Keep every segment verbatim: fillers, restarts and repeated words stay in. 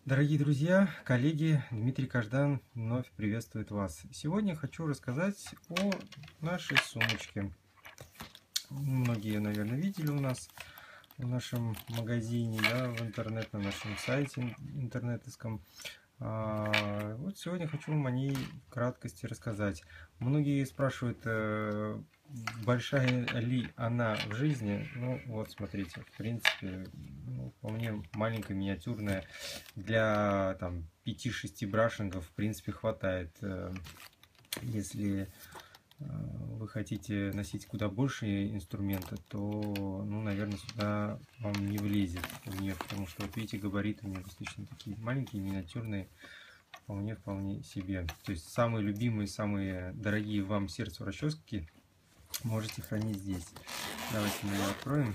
Дорогие друзья, коллеги, Дмитрий Каждан вновь приветствует вас. Сегодня хочу рассказать о нашей сумочке. Многие, наверное, видели у нас в нашем магазине, да, в интернет, на нашем сайте интернетовском. А, вот сегодня хочу вам о ней в краткости рассказать. Многие спрашивают, э, большая ли она в жизни. Ну вот смотрите, в принципе, ну, вполне маленькая, миниатюрная. Для там пяти-шести брашингов в принципе хватает. Э, Если э, вы хотите носить куда больше инструмента, то, ну, наверное, сюда вам не влезет в нее, потому что, вот видите, габариты у нее достаточно такие маленькие, миниатюрные, вполне, вполне себе. То есть самые любимые, самые дорогие вам сердцу расчески можете хранить здесь. Давайте мы ее откроем.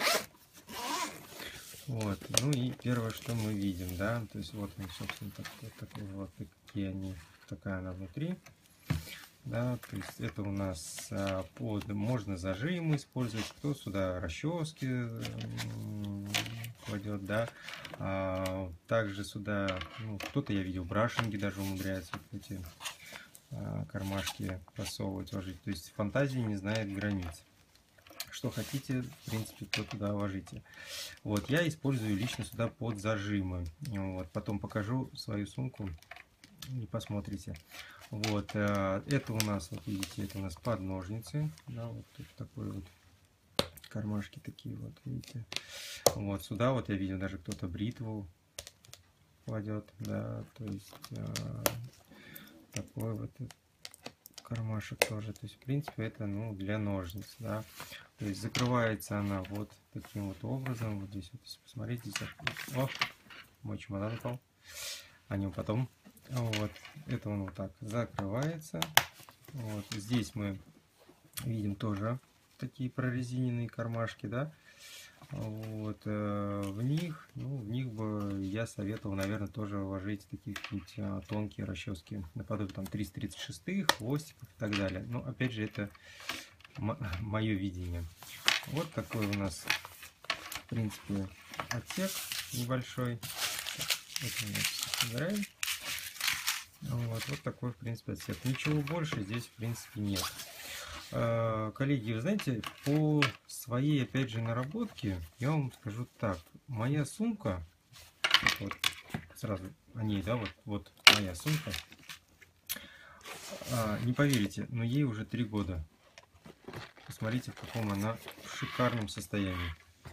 Вот, ну и первое, что мы видим, да, то есть вот мы, собственно, так, вот, такой, вот такие они, такая она внутри. Да, то есть это у нас а, под, можно зажимы использовать, кто сюда расчески кладет, да, а, также сюда, ну, кто-то, я видел, брашинги даже умудряется вот эти а, кармашки просовывать, ложить, то есть фантазия не знает границ. Что хотите, в принципе, то туда ложите. Вот, я использую лично сюда под зажимы, вот, потом покажу свою сумку и посмотрите. Вот, это у нас, вот видите, это у нас под ножницы, да, вот тут такой вот кармашки такие вот, видите. Вот сюда вот я видел, даже кто-то бритву кладет, да, то есть э, такой вот кармашек тоже, то есть в принципе это, ну, для ножниц, да, то есть закрывается она вот таким вот образом, вот здесь вот, если посмотреть, здесь, о, мой чемодан упал, о нем потом. Вот, это он вот так закрывается. Вот, здесь мы видим тоже такие прорезиненные кармашки, да. Вот, э, в них, ну, в них бы я советовал, наверное, тоже вложить такие какие-нибудь а, тонкие расчески, наподобие там триста тридцать шесть, хвостиков и так далее. Но опять же, это мое видение. Вот такой у нас, в принципе, отсек небольшой. Это мы собираем. Вот, вот такой, в принципе, отсек. Ничего больше здесь, в принципе, нет. Коллеги, вы знаете, по своей, опять же, наработке, я вам скажу так. Моя сумка, вот, сразу о ней, да, вот, вот моя сумка. А, не поверите, но ей уже три года. Посмотрите, в каком она в шикарном состоянии.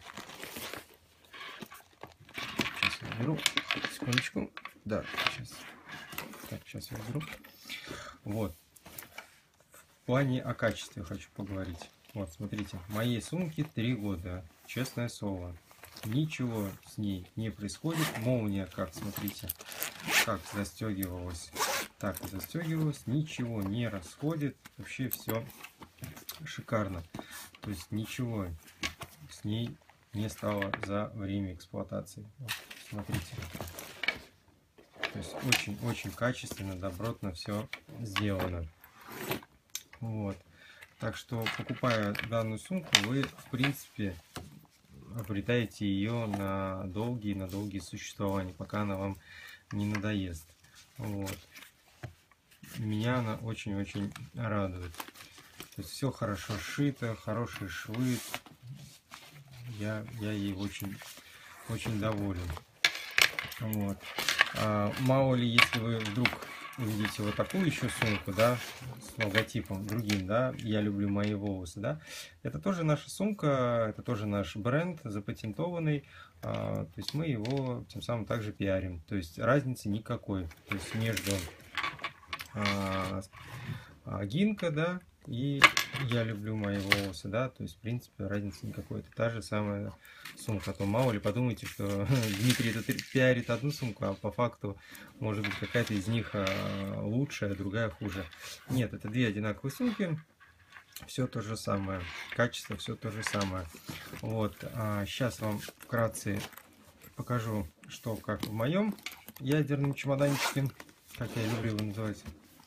Сейчас я беру, секундочку. Да, сейчас. Так, сейчас я беру. Вот. В плане о качестве хочу поговорить. Вот, смотрите, моей сумке три года. Честное слово. Ничего с ней не происходит. Молния, как, смотрите, как застегивалась, так и застегивалась. Ничего не расходит. Вообще все шикарно. То есть ничего с ней не стало за время эксплуатации. Вот, смотрите. То есть очень-очень качественно, добротно все сделано. Вот. Так что, покупая данную сумку, вы, в принципе, обретаете ее на долгие, на долгие существования, пока она вам не надоест. Вот. Меня она очень-очень радует. То есть все хорошо сшито, хорошие швы. Я, я ей очень, очень доволен. Вот. А, мало ли, если вы вдруг увидите вот такую еще сумку, да, с логотипом другим, да, я люблю мои волосы, да, это тоже наша сумка, это тоже наш бренд запатентованный, а, то есть мы его тем самым также пиарим, то есть разницы никакой, то есть между а, Гинка, да, и я люблю мои волосы, да, то есть в принципе разницы никакой, это та же самая сумка. А то мало ли подумайте, что Дмитрий это пиарит одну сумку, а по факту может быть какая-то из них лучшая, а другая хуже. Нет, это две одинаковые сумки, все то же самое, качество все то же самое. Вот, а сейчас вам вкратце покажу, что как в моем ядерном чемоданчике, как я люблю его называть.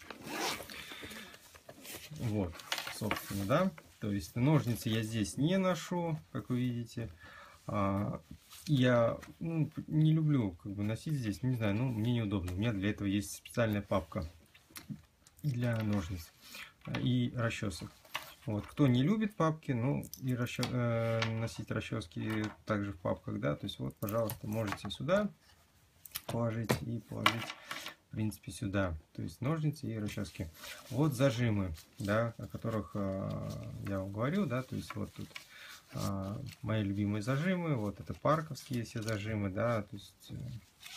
Вот, собственно, да. То есть ножницы я здесь не ношу, как вы видите. А, Я ну, не люблю как бы носить здесь, не знаю, ну мне неудобно. У меня для этого есть специальная папка для ножниц и расчесок. Вот, кто не любит папки, ну и расчес, э, носить расчески также в папках, да, то есть вот, пожалуйста, можете сюда положить и положить, в принципе, сюда, то есть ножницы и расчески. Вот зажимы, да, о которых э, я вам говорил, да, то есть вот тут э, мои любимые зажимы, вот это парковские все зажимы, да, то есть э,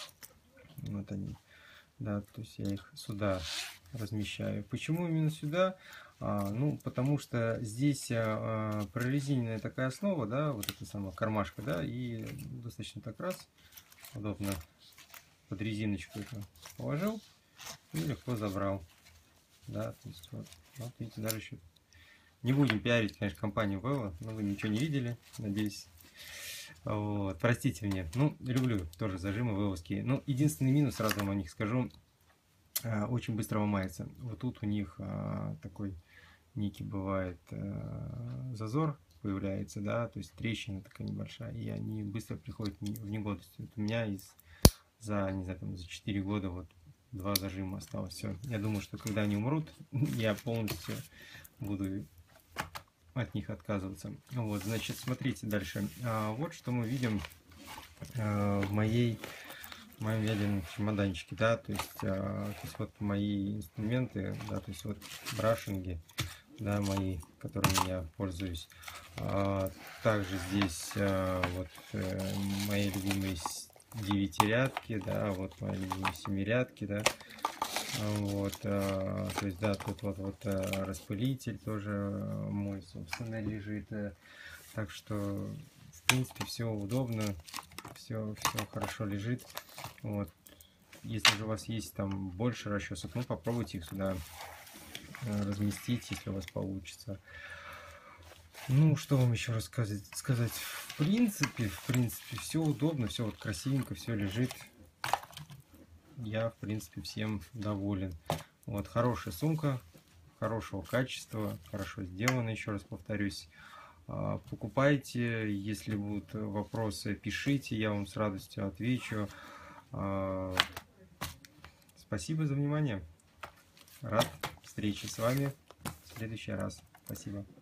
вот они, да, то есть я их сюда размещаю. Почему именно сюда? А, ну, потому что здесь а, прорезиненная такая основа, да, вот эта самая кармашка, да, и достаточно так раз, удобно под резиночку это положил и легко забрал, да, то есть вот, вот видите, даже еще не будем пиарить, конечно, компанию Velo, но вы ничего не видели, надеюсь. Вот, простите мне, ну, люблю тоже зажимы вэловские, ну, единственный минус, сразу вам о них скажу, очень быстро ломается. Вот тут у них а, такой некий бывает а, зазор появляется, да, то есть трещина такая небольшая, и они быстро приходят в негодность. Вот у меня из за, не знаю, там, за четыре года вот два зажима осталось. Все. Я думаю, что когда они умрут, я полностью буду от них отказываться. Вот, значит, смотрите дальше. А, вот что мы видим а, в моей в моем ядерном чемоданчике, да, то есть, а, то есть вот мои инструменты, да, то есть вот брашинги, да, мои, которыми я пользуюсь. А, также здесь а, вот э, мои любимые девятирядки, да, вот мои любимые семирядки, да, вот, а, то есть, да, тут вот вот а, распылитель тоже мой, собственно, лежит, так что, в принципе, все удобно. Все, все хорошо лежит. Вот. Если же у вас есть там больше расчесок, ну попробуйте их сюда разместить, если у вас получится. Ну, что вам еще рассказать? Сказать, в принципе, в принципе, все удобно, все вот красивенько, все лежит. Я, в принципе, всем доволен. Вот, хорошая сумка, хорошего качества, хорошо сделана, еще раз повторюсь. Покупайте, если будут вопросы, пишите, я вам с радостью отвечу. Спасибо за внимание. Рад встрече с вами в следующий раз. Спасибо.